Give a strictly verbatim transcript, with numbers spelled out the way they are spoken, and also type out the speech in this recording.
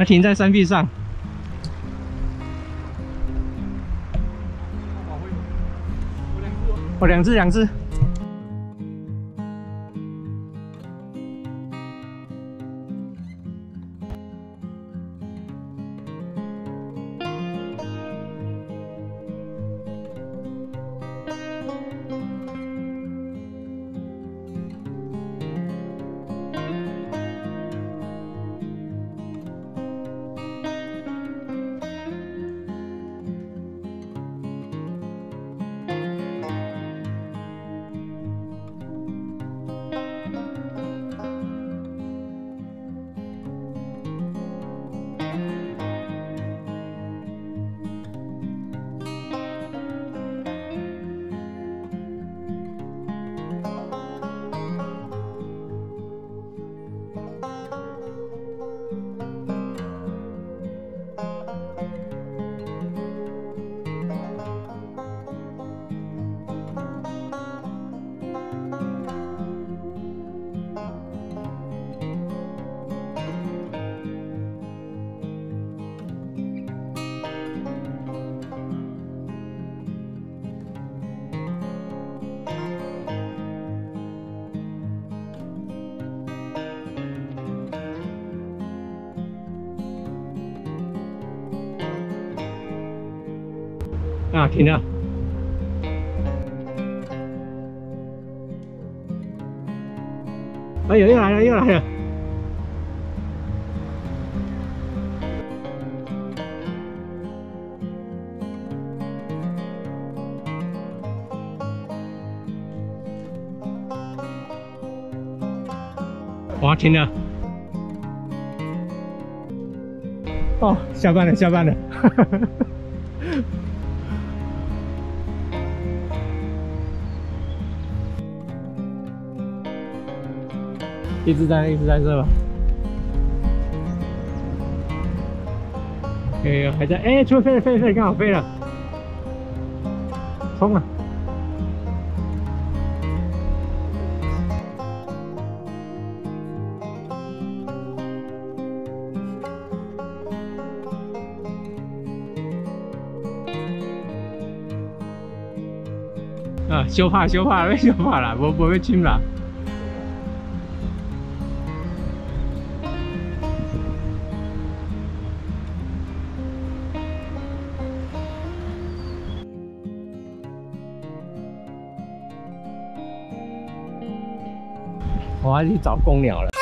它停在山壁上。哦，两只，两只。啊，停了。哎呦，又来了，又来了。哇，停了。哦，下班了，下班了。一直在，一直在这吧。哎呦，还在，哎，出飞了，飞了，飞了，刚好飞了，冲啊！啊，小拍，小拍，要小拍啦，无无要亲啦。我要去找公鸟了。